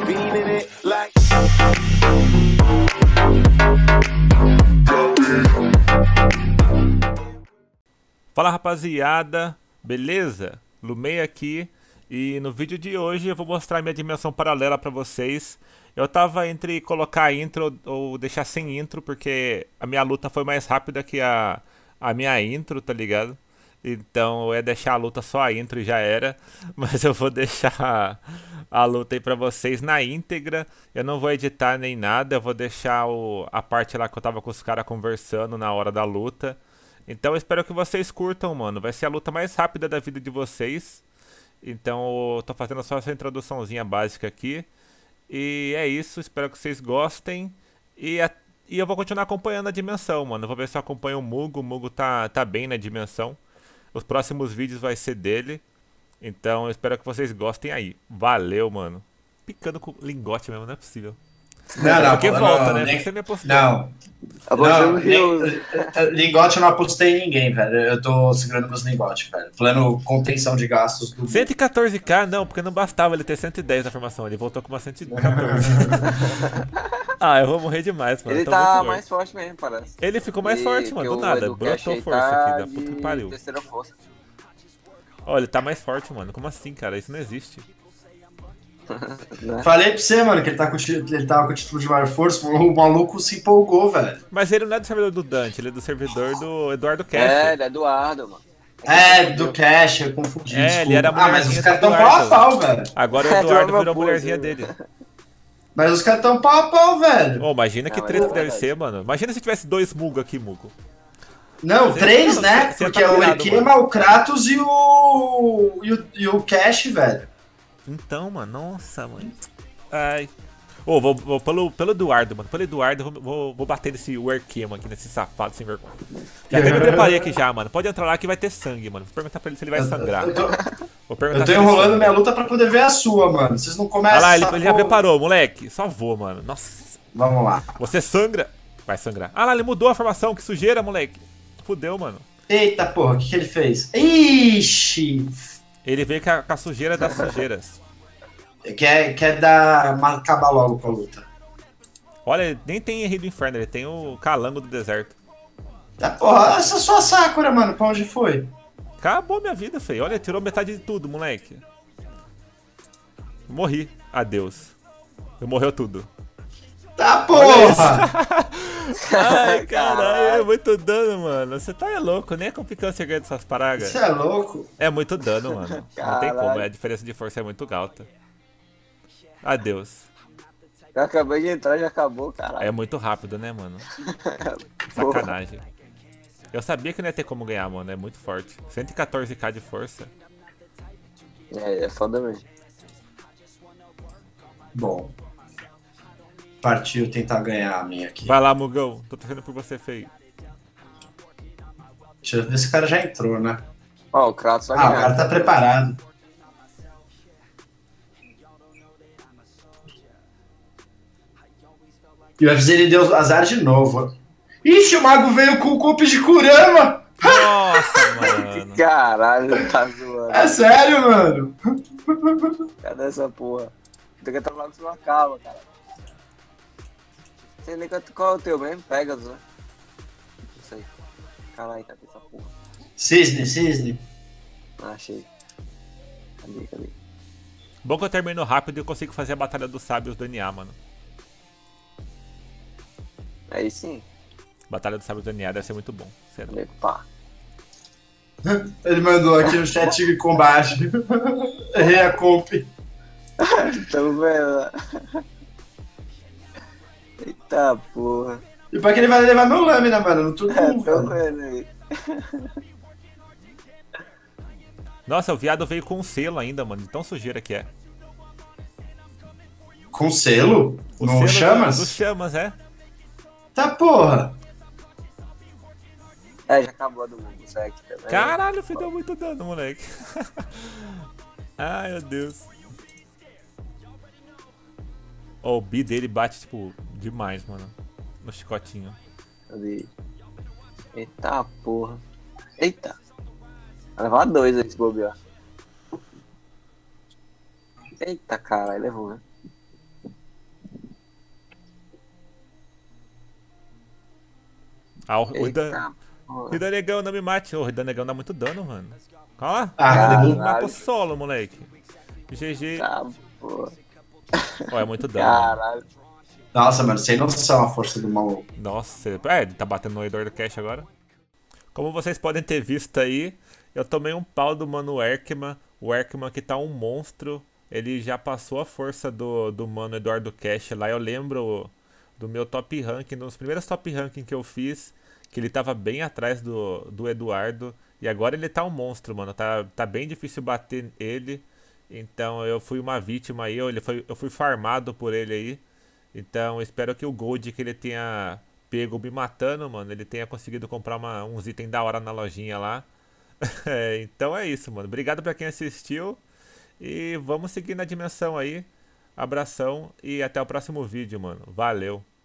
beaming it like. Fala rapaziada, beleza? Lumei aqui e no vídeo de hoje eu vou mostrar minha dimensão paralela pra vocês. Eu tava entre colocar intro ou deixar sem intro, porque a minha luta foi mais rápida que a minha intro, tá ligado? Então eu ia deixar a luta só a intro e já era. Mas eu vou deixar a luta aí pra vocês na íntegra. Eu não vou editar nem nada, eu vou deixar a parte lá que eu tava com os caras conversando na hora da luta. Então eu espero que vocês curtam, mano. Vai ser a luta mais rápida da vida de vocês. Então eu tô fazendo só essa introduçãozinha básica aqui. E é isso, espero que vocês gostem. E eu vou continuar acompanhando a dimensão, mano. Eu vou ver se eu acompanho o Mugo tá bem na dimensão. Os próximos vídeos vai ser dele. Então eu espero que vocês gostem aí. Valeu, mano. Picando com lingote mesmo, não é possível. Não, Porque volta, né? nem, Porque você me apostou. não, lingote eu não apostei em ninguém, velho. Eu tô segurando meus lingotes, velho. Plano contenção de gastos do 114k, não, porque não bastava ele ter 110 na formação. Ele voltou com uma 114. Ah, eu vou morrer demais, mano. Ele Tô tá muito mais morto. forte mesmo, parece. Ele ficou mais forte, mano, do nada. Brotou força aqui, da puta que pariu. Terceira força. Ó, ele tá mais forte, mano. Como assim, cara? Isso não existe. Né? Falei pra você, mano, que ele tava com o título de maior força, o maluco se empolgou, velho. Mas ele não é do servidor do Dante, ele é do servidor do Eduardo Cash. É, ele é Eduardo, mano. Do Cash, eu confundi. É, desculpa. ele era a mas mulherzinha os caras do tão pau a Eduardo. pau, velho. Agora o É, Eduardo uma virou a boa, mulherzinha né? dele. Mas os caras tão pau a pau, velho. Ô, imagina que Não, treta é que deve verdade. ser, mano. Imagina se tivesse dois Mugo aqui, Mugo. Não, Você- três, você- né? você Porque tá é o pirado, Ekema, o Kratos e o Cash, velho. Então, mano, nossa, mano. Ai. Ô, vou pelo Eduardo, mano. Pelo Eduardo, eu vou bater nesse Werkema aqui, nesse safado sem vergonha. Já até me preparei aqui já, mano. Pode entrar lá que vai ter sangue, mano. Vou perguntar pra ele se ele vai sangrar. Vou perguntar Eu tô se ele enrolando sangra. minha luta pra poder ver a sua, mano. Vocês não começam. Olha lá, ele essa já porra. preparou, moleque. Só vou, mano. Nossa. Vamos lá. Você sangra? Vai sangrar. Ah lá, ele mudou a formação. Que sujeira, moleque. Fudeu, mano. Eita porra, o que ele fez? Ixi! Ele veio com a sujeira das sujeiras. Quer acabar logo com a luta. Olha, ele nem tem Rei do Inferno, ele tem o Calango do Deserto. Tá, porra, essa sua Sakura, mano, pra onde foi? Acabou minha vida, feio. Olha, tirou metade de tudo, moleque. Morri. Adeus. Morreu tudo. Tá, porra! Ai, caralho, é muito dano, mano. Você tá louco, nem é complicado você ganhar dessas paradas. Você é louco? É muito dano, mano. Não tem Caralho. como, a diferença de força é muito alta. Adeus. Eu acabei de entrar e já acabou, caralho. É muito rápido, né, mano? Sacanagem. Eu sabia que não ia ter como ganhar, mano. É muito forte. 114k de força. É foda mesmo. Bom. Partiu tentar ganhar a minha aqui. Vai lá, Mugão. Tô torcendo por você, feio. Deixa eu ver se o cara já entrou, né? Ó, o Kratos vai Ah, o ganhar. cara tá preparado. E o FZ ele deu azar de novo. Ixi, o mago veio com o golpe de Kurama! Nossa, mano. Caralho, tá zoando. É sério, mano? Cadê essa porra? Tem que entrar logo se não acaba, cara. Sei nem qual é o teu mesmo, Pegasus, né? Não sei. Caralho, cadê essa porra? Cisne. Ah, achei. Cadê? Bom que eu termino rápido e eu consigo fazer a Batalha dos Sábios do NA, mano. Aí sim. Batalha dos Sábios do NA deve ser muito bom. Será? Cadê? Pá. Ele mandou aqui no chat de combate. Errei a comp. Tamo vendo, né? Eita porra. E pra que ele vai levar meu lâmina, mano? No tudo bom, Tô velho. vendo aí. Nossa, o viado veio com um selo ainda, mano. De tão sujeira que é. Com selo? O No selo Chamas? dos Chamas, é. Tá porra. É, já acabou a do mundo, segue também. Caralho, filho, deu muito dano, moleque. Ai, meu Deus. Ó, o B dele bate, tipo, demais, mano. No chicotinho. Cadê? Eita porra. Eita. Vai levar dois aí, se bobear. Eita, caralho, levou, né? Ah, o Eita, porra. Rida Negão, não me mate. O Rida Negão dá muito dano, mano. Calma lá. Ah, Rida Negão me caralho. matou solo, moleque. GG. Tá, porra. Ó, é muito dano, mano. Caralho. Nossa, mano, sem noção a força do maluco. Nossa, ele tá batendo no Edor do Cash agora. Como vocês podem ter visto aí, eu tomei um pau do mano Erkman. O Erkman que tá um monstro. Ele já passou a força do mano Eduardo Cash lá. Eu lembro do meu top ranking, dos primeiros top ranking que eu fiz, que ele tava bem atrás do Eduardo. E agora ele tá um monstro, mano. Tá bem difícil bater ele. Então eu fui uma vítima aí, eu fui farmado por ele aí. Então espero que o Gold que ele tenha pego me matando, mano, ele tenha conseguido comprar uns itens da hora na lojinha lá. Então é isso, mano. Obrigado pra quem assistiu. E vamos seguir na dimensão aí. Abração e até o próximo vídeo, mano. Valeu.